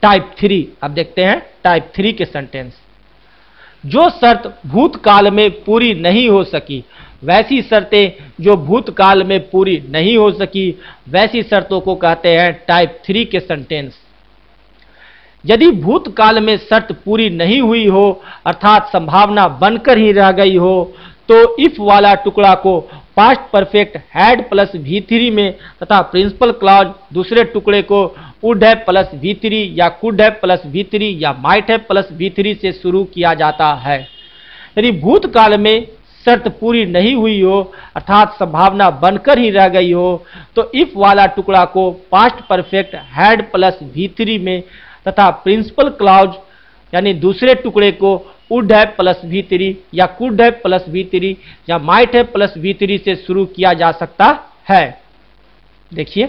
Type 3। अब देखते हैं टाइप 3 के सेंटेंस। जो शर्त भूतकाल में पूरी नहीं हो सकी, वैसी शर्तें जो भूतकाल में पूरी नहीं हो सकी, वैसी शर्तों को कहते हैं टाइप 3 के सेंटेंस। यदि भूतकाल में शर्त पूरी नहीं हुई हो, अर्थात संभावना बनकर ही रह गई हो, तो इफ वाला टुकड़ा को past perfect had plus V3 में तथा प्रिंसिपल क्लॉज दूसरे टुकड़े को वुड हैव प्लस V3 या कुड हैव प्लस V3 या माइट हैव प्लस V3 से शुरू किया जाता है। यदि भूतकाल में शर्त पूरी नहीं हुई हो, अर्थात संभावना बनकर ही रह गई हो, तो इफ वाला टुकड़ा को past perfect had plus V3 में तथा प्रिंसिपल क्लॉज यानी दूसरे टुकड़े को वुड हैव प्लस V3 या कुड हैव प्लस V3 या माइट हैव प्लस V3 से शुरू किया जा सकता है। देखिए,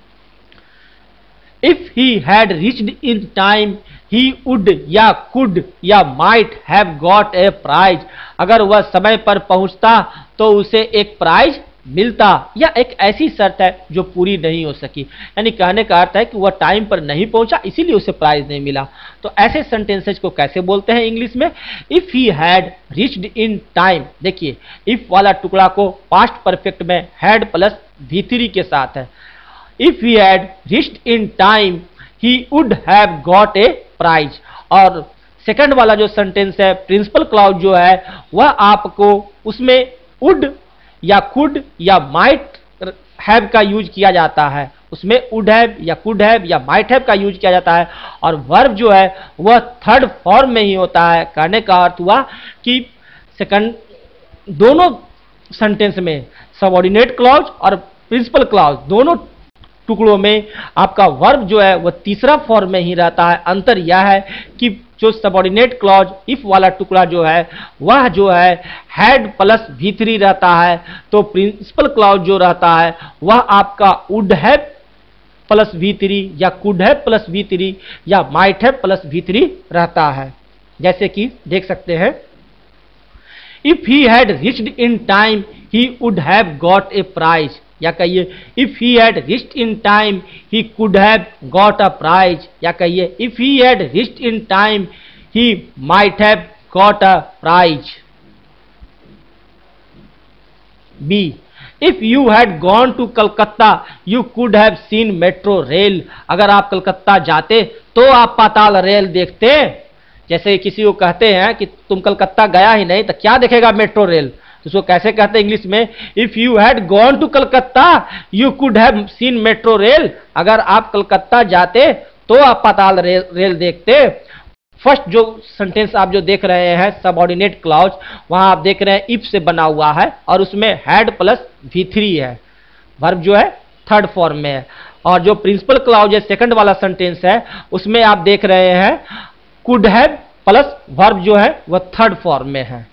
if he had reached in time he would या कुड या might have got a prize. अगर वह समय पर पहुंचता तो उसे एक प्राइज मिलता, या एक ऐसी शर्त है जो पूरी नहीं हो सकी, यानी कहने का अर्थ है कि वह टाइम पर नहीं पहुंचा इसीलिए उसे प्राइज नहीं मिला। तो ऐसे सेंटेंसेज को कैसे बोलते हैं इंग्लिश में? If he had reached in time. देखिए, इफ वाला टुकड़ा को पास्ट परफेक्ट में हैड प्लस V3 के साथ है। If he had reached in time he would have got a prize. और सेकंड वाला जो सेंटेंस है, प्रिंसिपल क्लॉज जो है, वह आपको उसमें वुड या कुड या माइट हैव का यूज किया जाता है, उसमें वुड हैव या कुड हैव या माइट हैव का यूज किया जाता है, और वर्ब जो है वह थर्ड फॉर्म में ही होता है। कहने का अर्थ हुआ कि सेकंड दोनों सेंटेंस में सबऑर्डिनेट क्लॉज और प्रिंसिपल क्लॉज दोनों टुकड़ों में आपका वर्ब जो है वह तीसरा फॉर्म में ही रहता है। अंतर यह है कि जो सबऑर्डिनेट क्लॉज इफ वाला टुकड़ा जो है वह जो है हैड प्लस V3 रहता है, तो प्रिंसिपल क्लॉज जो रहता है वह आपका वुड हैव प्लस V3 या कुड हैव प्लस V3 या माइट हैव प्लस V3 रहता है। जैसे कि देख सकते हैं, if he had reached in time he would have got a prize, या कहिए if he had reached in time he could have got a prize, या कहिए if he had reached in time he might have got a prize. B, if you had gone to Calcutta you could have seen metro rail. अगर आप कलकत्ता जाते तो आप पाताल रेल देखते। जैसे किसी को कहते हैं कि तुम कलकत्ता गया ही नहीं तो क्या देखेगा? Metro rail. तो उसको कैसे कहते हैं इंग्लिश में? If you had gone to Calcutta you could have seen metro rail. अगर आप कलकत्ता जाते तो आप पाताल रेल देखते। फर्स्ट जो सेंटेंस आप जो देख रहे हैं सबऑर्डिनेट क्लॉज, वहां आप देख रहे हैं इफ से बना हुआ है और उसमें हैड प्लस V3 है, वर्ब जो है थर्ड फॉर्म में है। और जो प्रिंसिपल क्लॉज है सेकंड वाला सेंटेंस है उसमें आप देख रहे हैं कुड हैव प्लस वर्ब जो है वह थर्ड फॉर्म में है।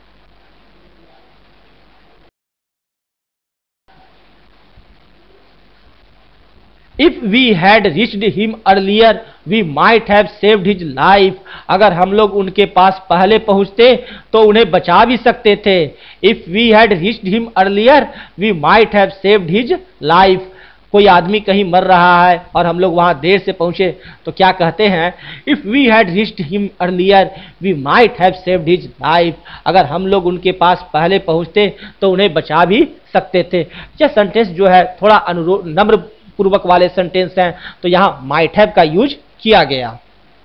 If we had reached him earlier we might have saved his life. अगर हम लोग उनके पास पहले पहुंचते तो उन्हें बचा भी सकते थे। If we had reached him earlier we might have saved his life. कोई आदमी कहीं मर रहा है और हम लोग वहां देर से पहुंचे तो क्या कहते हैं? If we had reached him earlier we might have saved his life. अगर हम लोग उनके पास पहले पहुंचते तो उन्हें बचा भी सकते थे। यह सेंटेंस जो है थोड़ा अनुरोध नम्र पूर्वक वाले सेंटेंस हैं, तो यहां माइट हैव का यूज किया गया।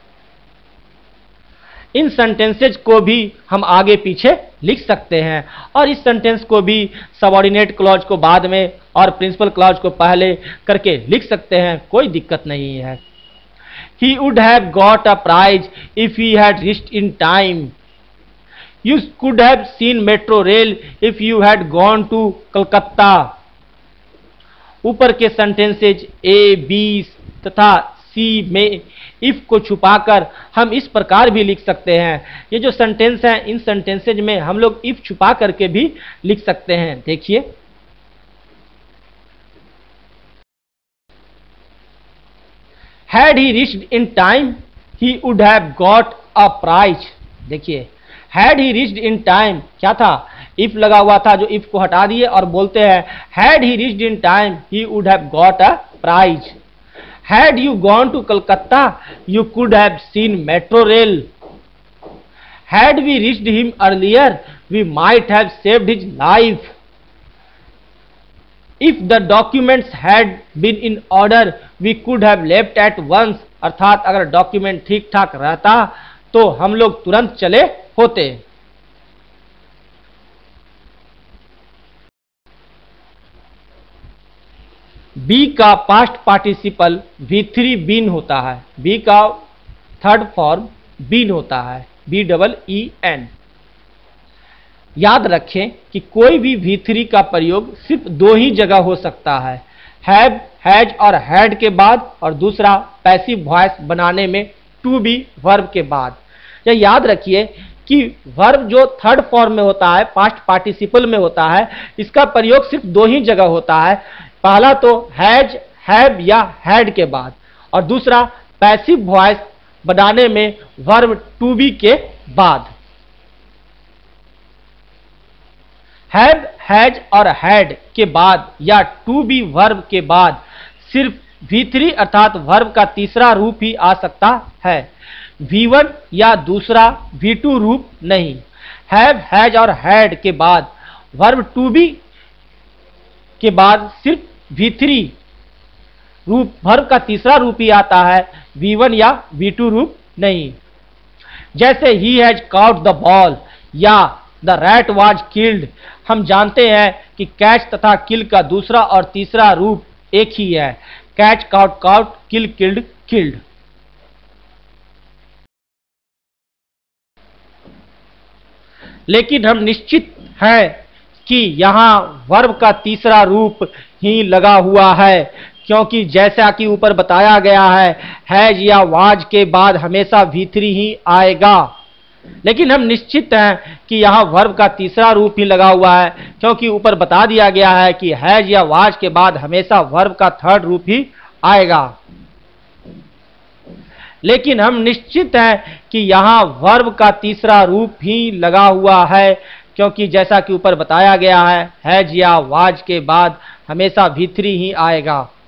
इन सेंटेंसेज को भी हम आगे पीछे लिख सकते हैं और इस सेंटेंस को भी सबऑर्डिनेट क्लॉज को बाद में और प्रिंसिपल क्लॉज को पहले करके लिख सकते हैं, कोई दिक्कत नहीं है। He would have got a prize if he had reached in time. You could have seen metro rail if you had gone to Kolkata. ऊपर के सेंटेंसेज ए, बी तथा सी में इफ को छुपाकर हम इस प्रकार भी लिख सकते हैं। ये जो सेंटेंस हैं इन सेंटेंसेज में हम लोग इफ छुपा करके भी लिख सकते हैं। देखिए, had he reached in time he would have got a prize. देखिए, had he reached in time क्या था? इफ लगा हुआ था, जो इफ को हटा दिए और बोलते हैं had he reached in time he would have got a prize. Had you gone to Calcutta, you could have seen metro rail. Had we reached him earlier, we might have saved his life. If the documents had been in order, we could have left at once. अर्थात अगर document ठीक ठाक रहता तो हम लोग तुरंत चले होते। बी का पास्ट पार्टिसिपल V3 बीन होता है। बी का थर्ड फॉर्म बीन होता है, BEEN। याद रखें कि कोई भी V3 का प्रयोग सिर्फ दो ही जगह हो सकता है, हैव, हैज और हैड के बाद, और दूसरा पैसिव वॉइस बनाने में टू बी वर्ब के बाद। यह याद रखिए कि वर्ब जो थर्ड फॉर्म में होता है, पास्ट पार्टिसिपल में होता है, इसका प्रयोग सिर्फ दो ही जगह होता है। पहला तो हैज, हैव या हैड के बाद, और दूसरा पैसिव वॉइस बनाने में वर्ब टू बी के बाद। हैव, हैज और हैड के बाद या टू बी वर्ब के बाद सिर्फ V3 अर्थात वर्ब का तीसरा रूप ही आ सकता है, V1 या दूसरा V2 रूप नहीं। हैव, हैज और हैड के बाद वर्ब टू बी के बाद सिर्फ V3 रूप, वर्ब का तीसरा रूप ही आता है, V1 या V2 रूप नहीं। जैसे ही हैज कॉट द बॉल या द रैट वाज किल्ड, हम जानते हैं कि कैच तथा किल का दूसरा और तीसरा रूप एक ही है, catch, caught, caught, kill, killed, killed. लेकिन हम निश्चित हैं कि यहां वर्ब का तीसरा रूप ही लगा हुआ है, क्योंकि जैसा कि ऊपर बताया गया है, हैज या वाज के बाद हमेशा V3 ही आएगा। लेकिन हम निश्चित हैं कि यहां वर्ब का तीसरा रूप ही लगा हुआ है, क्योंकि ऊपर बता दिया गया है कि हैज या वाज के बाद हमेशा वर्ब का थर्ड रूप ही आएगा। लेकिन हम निश्चित हैं कि यहां वर्ब का तीसरा रूप ही लगा हुआ है, क्योंकि जैसा कि ऊपर बताया गया है, हैज या वाज के बाद हमेशा V3 ही आएगा।